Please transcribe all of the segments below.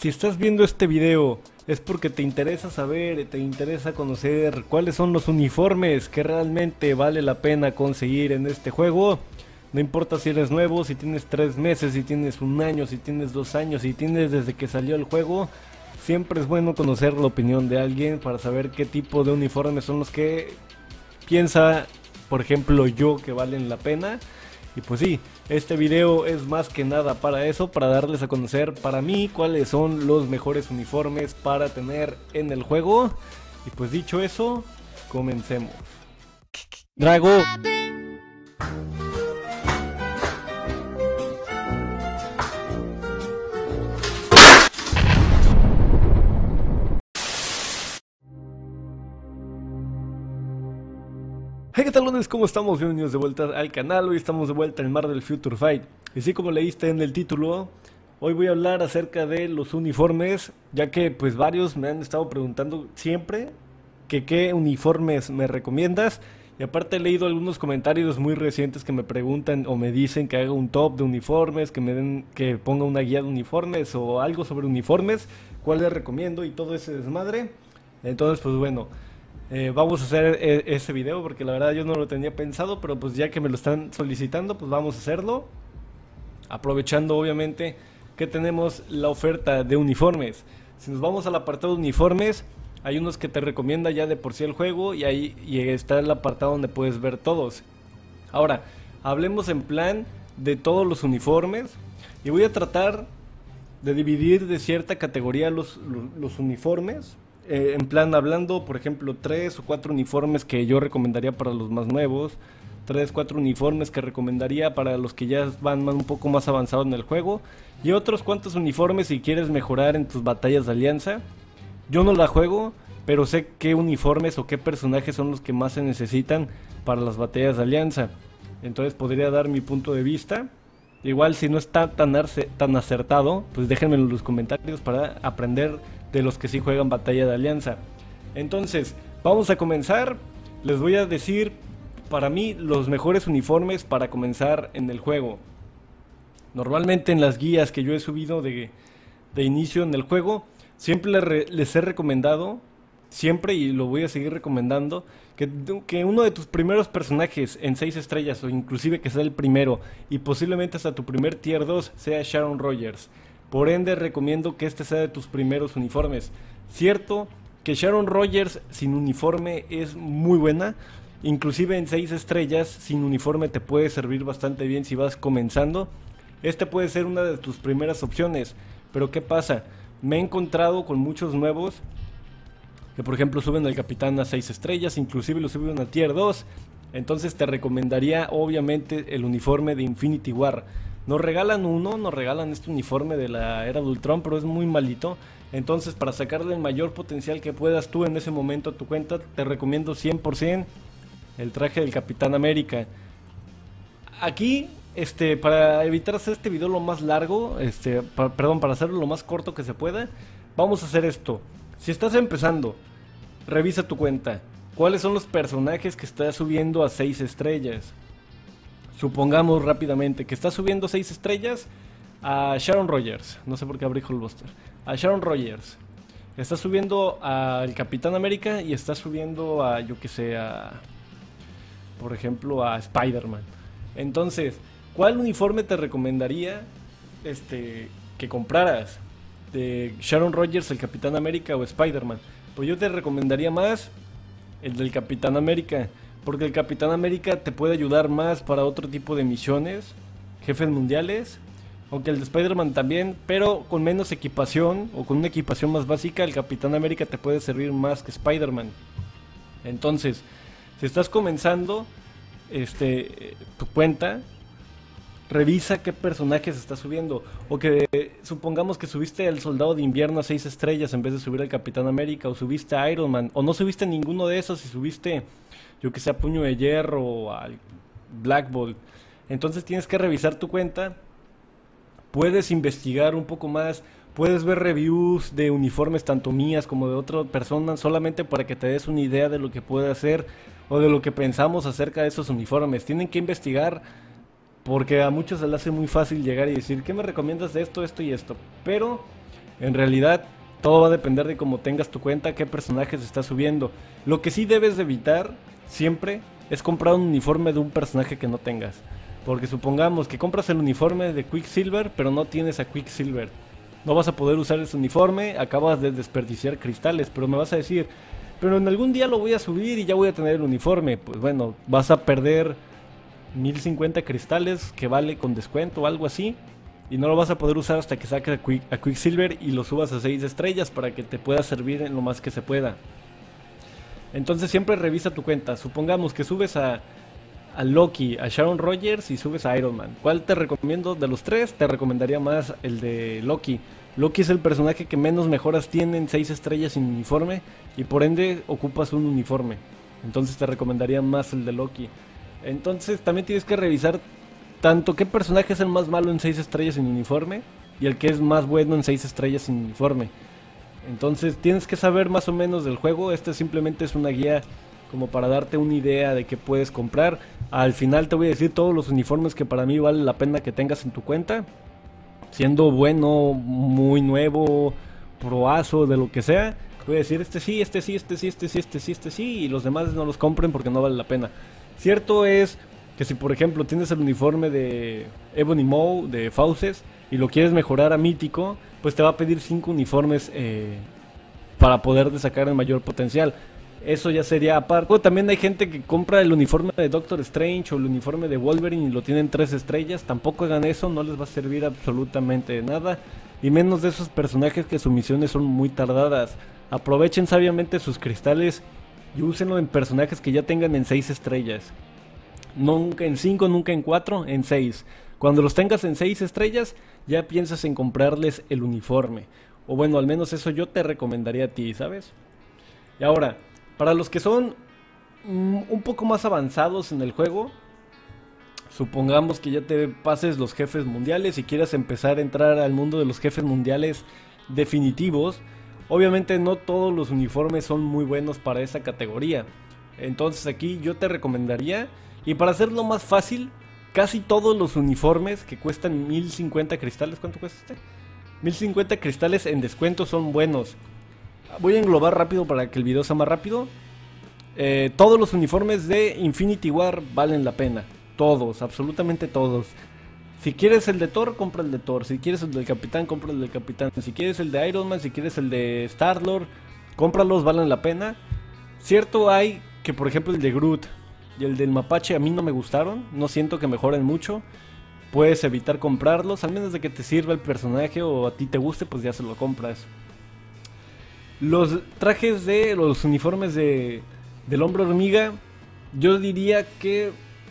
Si estás viendo este video es porque te interesa saber, te interesa conocer cuáles son los uniformes que realmente vale la pena conseguir en este juego. No importa si eres nuevo, si tienes 3 meses, si tienes 1 año, si tienes 2 años, si tienes desde que salió el juego. Siempre es bueno conocer la opinión de alguien para saber qué tipo de uniformes son los que piensa, por ejemplo, yo, que valen la pena. Y pues sí, este video es más que nada para eso, para darles a conocer para mí cuáles son los mejores uniformes para tener en el juego. Y pues dicho eso, comencemos. Drago. Hey, ¿qué tal, lunes? ¿Cómo estamos? Bienvenidos de vuelta al canal. Hoy estamos de vuelta en Marvel Future Fight. Y así como leíste en el título, hoy voy a hablar acerca de los uniformes, ya que pues varios me han estado preguntando siempre que qué uniformes me recomiendas. Y aparte he leído algunos comentarios muy recientes que me preguntan o me dicen que haga un top de uniformes, que ponga una guía de uniformes o algo sobre uniformes, cuál les recomiendo y todo ese desmadre. Entonces pues bueno, vamos a hacer ese video porque la verdad yo no lo tenía pensado, pero pues ya que me lo están solicitando, pues vamos a hacerlo. Aprovechando obviamente que tenemos la oferta de uniformes. Si nos vamos al apartado de uniformes, hay unos que te recomienda ya de por sí el juego y ahí está el apartado donde puedes ver todos. Ahora, hablemos en plan de todos los uniformes y voy a tratar de dividir de cierta categoría los uniformes. En plan, hablando, por ejemplo, 3 o 4 uniformes que yo recomendaría para los más nuevos, 3 o 4 uniformes que recomendaría para los que ya van un poco más avanzados en el juego, y otros cuantos uniformes si quieres mejorar en tus batallas de alianza. Yo no la juego, pero sé qué uniformes o qué personajes son los que más se necesitan para las batallas de alianza. Entonces podría dar mi punto de vista. Igual si no está tan acertado, pues déjenme en los comentarios para aprender de los que sí juegan batalla de alianza. Entonces, vamos a comenzar. Les voy a decir para mí los mejores uniformes para comenzar en el juego. Normalmente en las guías que yo he subido de inicio en el juego, siempre les he recomendado, siempre, y lo voy a seguir recomendando, que uno de tus primeros personajes en 6 estrellas, o inclusive que sea el primero, y posiblemente hasta tu primer tier 2, sea Sharon Rogers. Por ende recomiendo que este sea de tus primeros uniformes. Cierto que Sharon Rogers sin uniforme es muy buena, inclusive en 6 estrellas sin uniforme te puede servir bastante bien si vas comenzando. Este puede ser una de tus primeras opciones, pero ¿qué pasa? Me he encontrado con muchos nuevos que por ejemplo suben al capitán a 6 estrellas, inclusive lo suben a tier 2. Entonces te recomendaría obviamente el uniforme de Infinity War. Nos regalan este uniforme de la era de Ultron, pero es muy malito. Entonces para sacarle el mayor potencial que puedas tú en ese momento a tu cuenta, te recomiendo 100% el traje del Capitán América. Aquí, para evitar hacer este video lo más largo, para hacerlo lo más corto que se pueda, vamos a hacer esto. Si estás empezando, revisa tu cuenta. ¿Cuáles son los personajes que estás subiendo a 6 estrellas? Supongamos rápidamente que estás subiendo 6 estrellas a Sharon Rogers. No sé por qué abrí Hulkbuster. A Sharon Rogers. Estás subiendo al Capitán América y estás subiendo a, yo que sé, por ejemplo, a Spider-Man. Entonces, ¿cuál uniforme te recomendaría que compraras? ¿De Sharon Rogers, el Capitán América o Spider-Man? Pues yo te recomendaría más el del Capitán América, porque el Capitán América te puede ayudar más para otro tipo de misiones, jefes mundiales, aunque el de Spider-Man también, pero con menos equipación o con una equipación más básica, el Capitán América te puede servir más que Spider-Man. Entonces, si estás comenzando tu cuenta, revisa qué personajes estás subiendo. O que supongamos que subiste el Soldado de Invierno a 6 estrellas en vez de subir al Capitán América, o subiste a Iron Man, o no subiste ninguno de esos y subiste, yo que sé, a Puño de Hierro o al Black Bolt. Entonces tienes que revisar tu cuenta. Puedes investigar un poco más, puedes ver reviews de uniformes tanto mías como de otra persona, solamente para que te des una idea de lo que puede hacer o de lo que pensamos acerca de esos uniformes. Tienen que investigar, porque a muchos se les hace muy fácil llegar y decir, ¿qué me recomiendas de esto, esto y esto? Pero En realidad, todo va a depender de cómo tengas tu cuenta, qué personajes estás subiendo. Lo que sí debes de evitar siempre es comprar un uniforme de un personaje que no tengas. Porque supongamos que compras el uniforme de Quicksilver, pero no tienes a Quicksilver. No vas a poder usar ese uniforme, acabas de desperdiciar cristales, pero me vas a decir, pero en algún día lo voy a subir y ya voy a tener el uniforme. Pues bueno, vas a perder 1050 cristales que vale con descuento o algo así. Y no lo vas a poder usar hasta que saques a Quicksilver y lo subas a 6 estrellas para que te pueda servir en lo más que se pueda. Entonces siempre revisa tu cuenta. Supongamos que subes a Loki, a Sharon Rogers y subes a Iron Man. ¿Cuál te recomiendo? De los tres, te recomendaría más el de Loki. Loki es el personaje que menos mejoras tiene en 6 estrellas sin uniforme y por ende ocupas un uniforme. Entonces te recomendaría más el de Loki. Entonces también tienes que revisar tanto qué personaje es el más malo en 6 estrellas sin uniforme y el que es más bueno en 6 estrellas sin uniforme. Entonces tienes que saber más o menos del juego. Este simplemente es una guía como para darte una idea de qué puedes comprar. Al final te voy a decir todos los uniformes que para mí vale la pena que tengas en tu cuenta, siendo bueno, muy nuevo, proazo, de lo que sea. Voy a decir este sí, este sí, este sí, este sí, este sí, este sí, y los demás no los compren porque no vale la pena. Cierto es que si por ejemplo tienes el uniforme de Ebony Maw, de Fauces, y lo quieres mejorar a mítico, pues te va a pedir 5 uniformes para poder sacar el mayor potencial. Eso ya sería aparte. También hay gente que compra el uniforme de Doctor Strange o el uniforme de Wolverine y lo tienen 3 estrellas. Tampoco hagan eso, no les va a servir absolutamente de nada. Y menos de esos personajes que sus misiones son muy tardadas. Aprovechen sabiamente sus cristales y úsenlo en personajes que ya tengan en 6 estrellas. Nunca en 5, nunca en 4, en 6. Cuando los tengas en 6 estrellas, ya piensas en comprarles el uniforme. O bueno, al menos eso yo te recomendaría a ti, ¿sabes? Y ahora, para los que son un poco más avanzados en el juego, supongamos que ya te pases los jefes mundiales y quieras empezar a entrar al mundo de los jefes mundiales definitivos. Obviamente no todos los uniformes son muy buenos para esa categoría. Entonces aquí yo te recomendaría, y para hacerlo más fácil, casi todos los uniformes que cuestan 1050 cristales, ¿cuánto cuesta este? 1050 cristales en descuento son buenos. Voy a englobar rápido para que el video sea más rápido. Todos los uniformes de Infinity War valen la pena. Todos, absolutamente todos. Si quieres el de Thor, compra el de Thor. Si quieres el del Capitán, compra el del Capitán. Si quieres el de Iron Man, si quieres el de Star-Lord, cómpralos, valen la pena. Cierto hay que por ejemplo el de Groot y el del Mapache a mí no me gustaron. No siento que mejoren mucho. Puedes evitar comprarlos, al menos de que te sirva el personaje o a ti te guste, pues ya se lo compras. Los trajes de los uniformes del Hombre Hormiga, yo diría que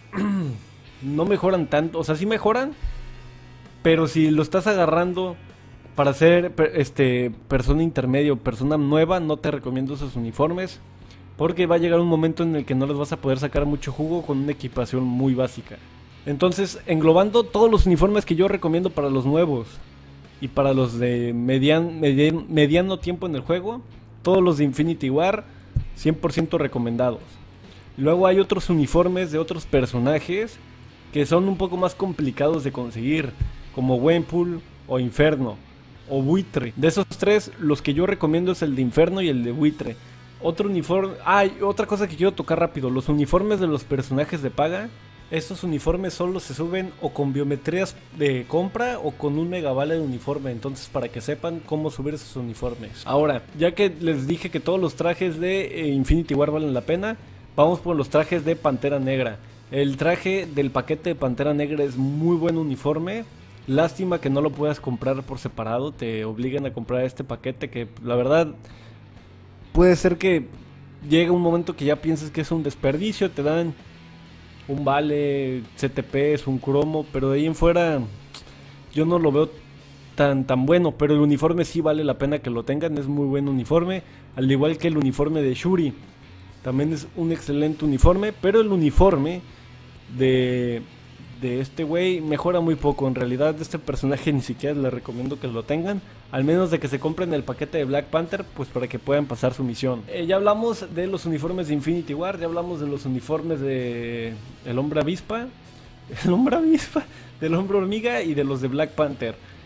no mejoran tanto. O sea, sí mejoran, pero si lo estás agarrando para ser persona intermedia o persona nueva, no te recomiendo esos uniformes, porque va a llegar un momento en el que no les vas a poder sacar mucho jugo con una equipación muy básica. Entonces, englobando todos los uniformes que yo recomiendo para los nuevos y para los de mediano tiempo en el juego, todos los de Infinity War, 100% recomendados. Luego hay otros uniformes de otros personajes que son un poco más complicados de conseguir, como Gwenpool o Inferno o Buitre. De esos tres, los que yo recomiendo es el de Inferno y el de Buitre. Otro uniforme... otra cosa que quiero tocar rápido, los uniformes de los personajes de paga. Estos uniformes solo se suben o con biometrías de compra o con un megavale de uniforme. Entonces, para que sepan cómo subir esos uniformes. Ahora, ya que les dije que todos los trajes de Infinity War valen la pena, vamos por los trajes de Pantera Negra. El traje del paquete de Pantera Negra es muy buen uniforme. Lástima que no lo puedas comprar por separado. Te obligan a comprar este paquete que la verdad puede ser que llegue un momento que ya pienses que es un desperdicio. Te dan un vale, CTPs, un cromo, pero de ahí en fuera yo no lo veo tan bueno. Pero el uniforme sí vale la pena que lo tengan, es muy buen uniforme, al igual que el uniforme de Shuri, también es un excelente uniforme. Pero el uniforme de este güey mejora muy poco. En realidad este personaje ni siquiera les recomiendo que lo tengan, al menos de que se compren el paquete de Black Panther, pues para que puedan pasar su misión. Ya hablamos de los uniformes de Infinity War, ya hablamos de los uniformes de el Hombre Avispa, del Hombre Hormiga y de los de Black Panther.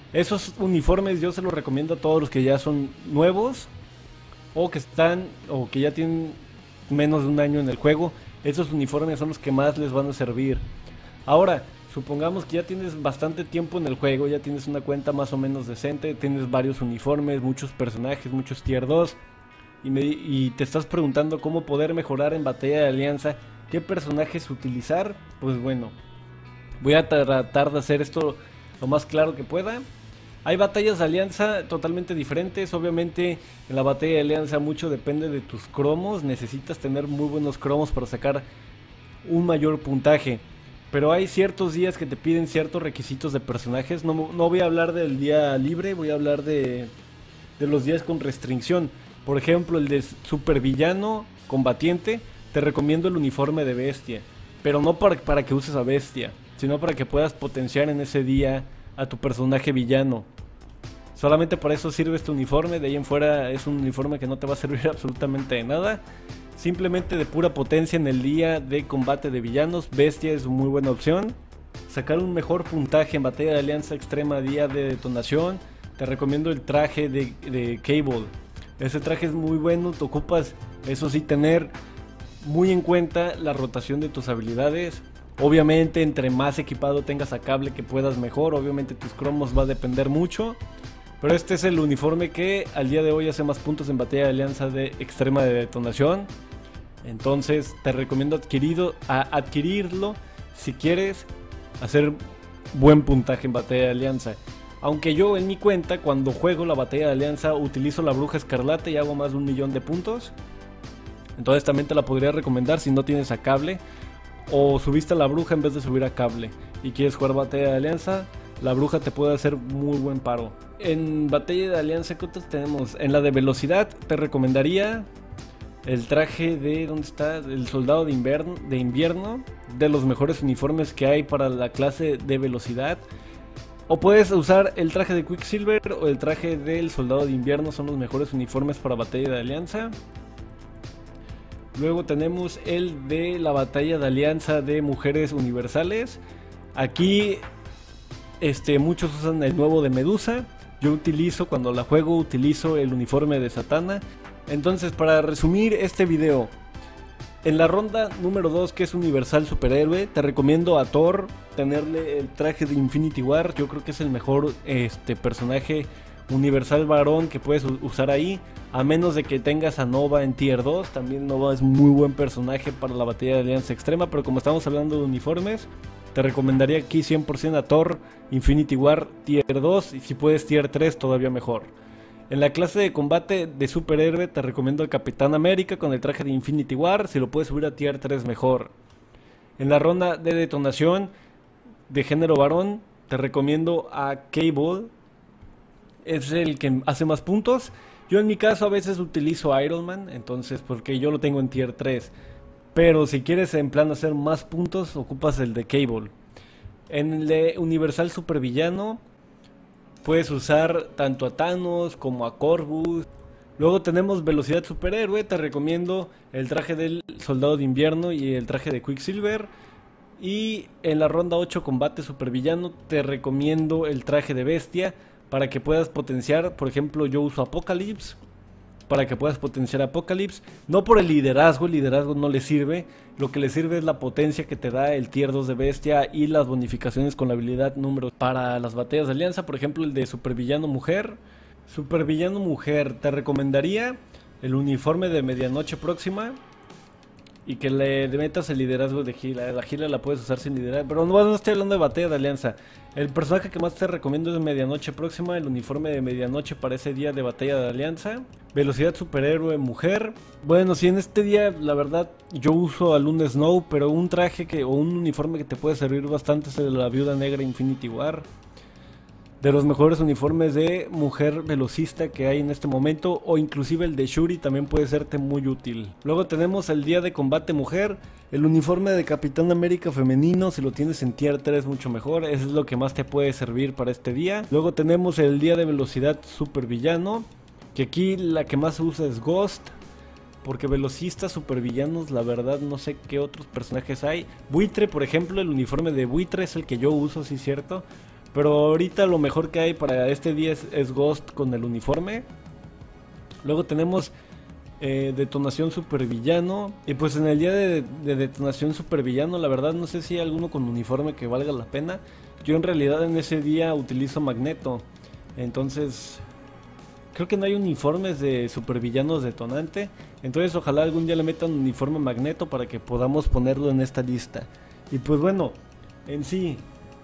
Esos uniformes yo se los recomiendo a todos los que ya son nuevos o que están o que ya tienen menos de un año en el juego. Esos uniformes son los que más les van a servir. Ahora, supongamos que ya tienes bastante tiempo en el juego, ya tienes una cuenta más o menos decente, tienes varios uniformes, muchos personajes, muchos tier 2 y te estás preguntando cómo poder mejorar en Batalla de Alianza, qué personajes utilizar. Pues bueno, voy a tratar de hacer esto lo más claro que pueda. Hay batallas de alianza totalmente diferentes. Obviamente en la batalla de alianza mucho depende de tus cromos. Necesitas tener muy buenos cromos para sacar un mayor puntaje. Pero hay ciertos días que te piden ciertos requisitos de personajes. No voy a hablar del día libre, voy a hablar de los días con restricción. Por ejemplo, el de supervillano combatiente, te recomiendo el uniforme de bestia. Pero no para que uses a bestia, sino para que puedas potenciar en ese día a tu personaje villano. Solamente para eso sirve este uniforme. De ahí en fuera es un uniforme que no te va a servir absolutamente de nada. Simplemente de pura potencia en el día de combate de villanos. Bestia es una muy buena opción. Sacar un mejor puntaje en batalla de alianza extrema día de detonación, te recomiendo el traje de Cable. Ese traje es muy bueno. Te ocupas, eso sí, tener muy en cuenta la rotación de tus habilidades. Obviamente entre más equipado tengas a Cable que puedas mejor. Obviamente tus cromos va a depender mucho. Pero este es el uniforme que al día de hoy hace más puntos en batalla de alianza de extrema de detonación. Entonces te recomiendo adquirirlo si quieres hacer buen puntaje en batalla de alianza. Aunque yo en mi cuenta cuando juego la batalla de alianza utilizo la bruja escarlata y hago más de 1.000.000 de puntos. Entonces también te la podría recomendar si no tienes a Cable o subiste a la bruja en vez de subir a Cable y quieres jugar batalla de alianza. La bruja te puede hacer muy buen paro. En batalla de alianza, ¿qué otros tenemos? En la de velocidad te recomendaría el traje de... ¿dónde está? El soldado de invierno. De los mejores uniformes que hay para la clase de velocidad. O puedes usar el traje de Quicksilver o el traje del soldado de invierno. Son los mejores uniformes para batalla de alianza. Luego tenemos el de la batalla de alianza de mujeres universales. Aquí muchos usan el nuevo de Medusa. Yo utilizo, cuando la juego, utilizo el uniforme de Satana. Entonces, para resumir este video, en la ronda número 2, que es Universal Superhéroe, te recomiendo a Thor tenerle el traje de Infinity War. Yo creo que es el mejor personaje universal varón que puedes usar ahí. A menos de que tengas a Nova en tier 2. También Nova es muy buen personaje para la batalla de alianza extrema. Pero como estamos hablando de uniformes, te recomendaría aquí 100% a Thor, Infinity War tier 2 y si puedes tier 3 todavía mejor. En la clase de combate de superhéroe te recomiendo al Capitán América con el traje de Infinity War, si lo puedes subir a tier 3 mejor. En la ronda de detonación de género varón te recomiendo a Cable, es el que hace más puntos. Yo en mi caso a veces utilizo a Iron Man, entonces porque yo lo tengo en tier 3. Pero si quieres en plan hacer más puntos, ocupas el de Cable. En el de Universal Supervillano puedes usar tanto a Thanos como a Corvus. Luego tenemos Velocidad Superhéroe, te recomiendo el traje del Soldado de Invierno y el traje de Quicksilver. Y en la ronda 8 Combate Supervillano te recomiendo el traje de Bestia para que puedas potenciar. Por ejemplo, yo uso Apocalypse para que puedas potenciar Apocalypse. No por el liderazgo no le sirve. Lo que le sirve es la potencia que te da el tier 2 de Bestia y las bonificaciones con la habilidad número para las batallas de alianza. Por ejemplo, el de Supervillano Mujer. Supervillano Mujer, te recomendaría el uniforme de Medianoche Próxima y que le metas el liderazgo de Gila. La Gila la puedes usar sin liderazgo, pero no estoy hablando de batalla de alianza. El personaje que más te recomiendo es Medianoche Próxima, el uniforme de Medianoche para ese día de batalla de alianza. Velocidad Superhéroe Mujer. Bueno, si en este día la verdad yo uso a Luna Snow, pero un traje o un uniforme que te puede servir bastante es el de la Viuda Negra Infinity War. De los mejores uniformes de mujer velocista que hay en este momento, o inclusive el de Shuri también puede serte muy útil. Luego tenemos el día de combate mujer, el uniforme de Capitán América femenino, si lo tienes en tier 3 mucho mejor, eso es lo que más te puede servir para este día. Luego tenemos el día de velocidad supervillano, que aquí la que más se usa es Ghost, porque velocistas supervillanos la verdad no sé qué otros personajes hay. Buitre, por ejemplo, el uniforme de Buitre es el que yo uso, sí, cierto. Pero ahorita lo mejor que hay para este día es Ghost con el uniforme. Luego tenemos Detonación Supervillano. Y pues en el día de Detonación Supervillano, la verdad no sé si hay alguno con uniforme que valga la pena. Yo en realidad en ese día utilizo Magneto. Entonces creo que no hay uniformes de supervillanos detonante. Entonces ojalá algún día le metan un uniforme Magneto para que podamos ponerlo en esta lista. Y pues bueno, en sí,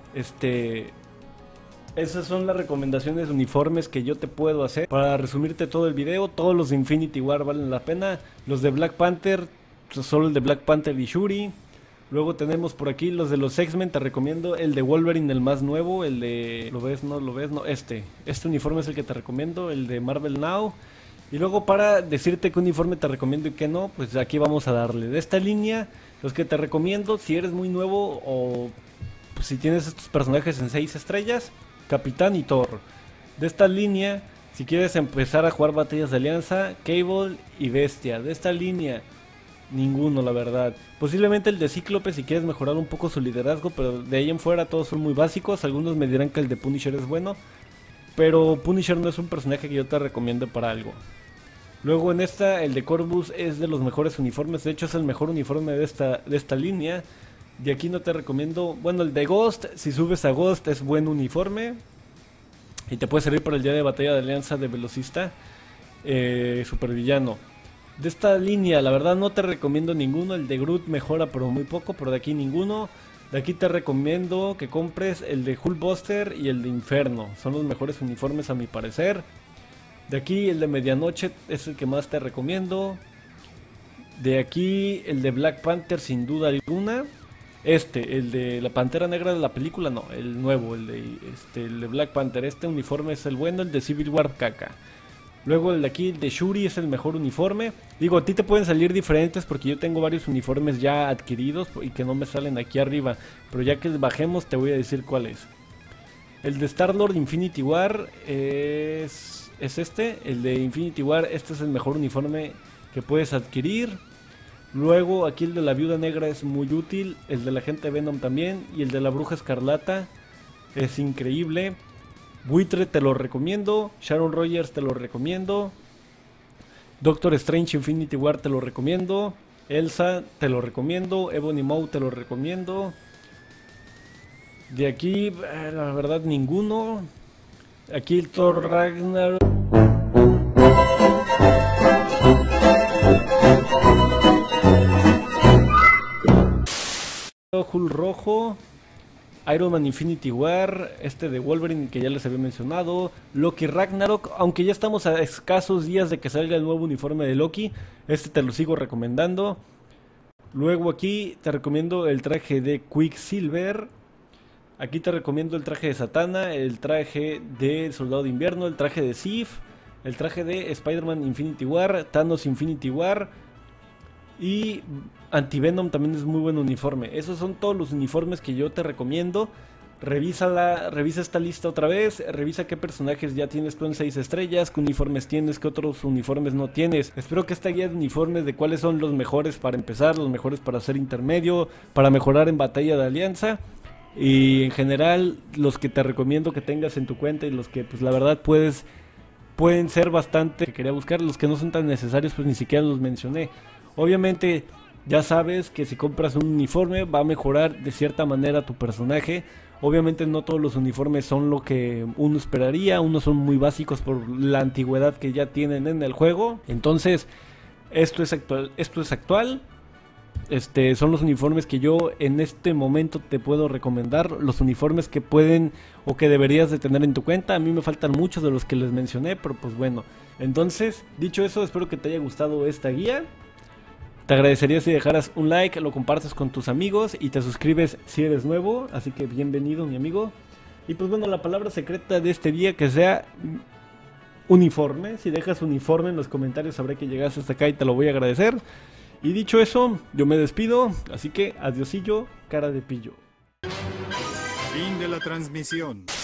esas son las recomendaciones de uniformes que yo te puedo hacer. Para resumirte todo el video, todos los de Infinity War valen la pena. Los de Black Panther, solo el de Black Panther y Shuri. Luego tenemos por aquí los de los X-Men, te recomiendo el de Wolverine, el más nuevo, el de... ¿Lo ves? ¿No lo ves? No, este uniforme es el que te recomiendo, el de Marvel Now. Y luego para decirte qué uniforme te recomiendo y qué no, pues aquí vamos a darle. De esta línea, los que te recomiendo, si eres muy nuevo o pues, si tienes estos personajes en 6 estrellas, Capitán y Thor. De esta línea, si quieres empezar a jugar batallas de alianza, Cable y Bestia. De esta línea, ninguno, la verdad. Posiblemente el de Cíclope si quieres mejorar un poco su liderazgo, pero de ahí en fuera todos son muy básicos. Algunos me dirán que el de Punisher es bueno, pero Punisher no es un personaje que yo te recomiendo para algo. Luego en esta, el de Corvus es de los mejores uniformes. De hecho es el mejor uniforme de esta línea. De aquí no te recomiendo... Bueno, el de Ghost, si subes a Ghost es buen uniforme y te puede servir para el día de batalla de alianza de velocista, supervillano. De esta línea, la verdad no te recomiendo ninguno. El de Groot mejora pero muy poco, pero de aquí ninguno. De aquí te recomiendo que compres el de Hulkbuster y el de Inferno. Son los mejores uniformes a mi parecer. De aquí el de Medianoche es el que más te recomiendo. De aquí el de Black Panther sin duda alguna. El de la Pantera Negra de la película no, el nuevo, el de Black Panther. Este uniforme es el bueno, el de Civil War caca. Luego el de aquí, el de Shuri, es el mejor uniforme. Digo, a ti te pueden salir diferentes porque yo tengo varios uniformes ya adquiridos y que no me salen aquí arriba. Pero ya que bajemos te voy a decir cuál es. El de Star-Lord Infinity War es el de Infinity War. Este es el mejor uniforme que puedes adquirir. Luego aquí el de la Viuda Negra es muy útil. El de la Agente Venom también. Y el de la Bruja Escarlata es increíble. Buitre te lo recomiendo, Sharon Rogers te lo recomiendo, Doctor Strange Infinity War te lo recomiendo, Elsa te lo recomiendo, Ebony Maw te lo recomiendo. De aquí, la verdad, ninguno. Aquí el Thor Ragnarok. Hulk rojo. Iron Man Infinity War, este de Wolverine que ya les había mencionado, Loki Ragnarok, aunque ya estamos a escasos días de que salga el nuevo uniforme de Loki, este te lo sigo recomendando. Luego aquí te recomiendo el traje de Quicksilver, aquí te recomiendo el traje de Satana, el traje de Soldado de Invierno, el traje de Sif, el traje de Spider-Man Infinity War, Thanos Infinity War y Anti-Venom también es muy buen uniforme. Esos son todos los uniformes que yo te recomiendo. Revisa esta lista otra vez, revisa qué personajes ya tienes tú en 6 estrellas, qué uniformes tienes, qué otros uniformes no tienes. Espero que esta guía de uniformes de cuáles son los mejores para empezar, los mejores para hacer intermedio, para mejorar en batalla de alianza. Y en general los que te recomiendo que tengas en tu cuenta y los que pues la verdad pueden ser bastante que quería buscar, los que no son tan necesarios pues ni siquiera los mencioné. Obviamente ya sabes que si compras un uniforme va a mejorar de cierta manera tu personaje. Obviamente no todos los uniformes son lo que uno esperaría, unos son muy básicos por la antigüedad que ya tienen en el juego. Entonces esto es actual. Son los uniformes que yo en este momento te puedo recomendar, los uniformes que pueden o que deberías de tener en tu cuenta. A mí me faltan muchos de los que les mencioné, pero pues bueno. Entonces, dicho eso, espero que te haya gustado esta guía. Te agradecería si dejaras un like, lo compartes con tus amigos y te suscribes si eres nuevo. Así que bienvenido, mi amigo. Y pues bueno, la palabra secreta de este día que sea uniforme. Si dejas uniforme en los comentarios sabré que llegaste hasta acá y te lo voy a agradecer. Y dicho eso, yo me despido. Así que adiosillo, cara de pillo. Fin de la transmisión.